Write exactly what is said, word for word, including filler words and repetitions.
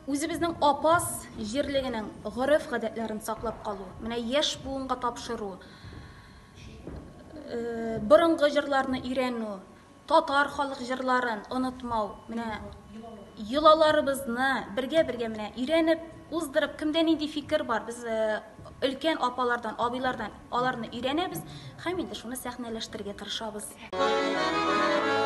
Үзебезнең апас җирлегенең гореф-гадәтләрен саклап калу, менә яшь буынга тапшыру, борынгы җырларны өйрәнү, татар халык җырларын онытмау, менә йолаларыбызны бергә-бергә менә өйрәнеп, уздырып, кемдә нинди фикер бар, без өлкән апалардан, абыйлардан аларны өйрәнәбез һәм инде шуны сәхнәләштерергә тырышабыз.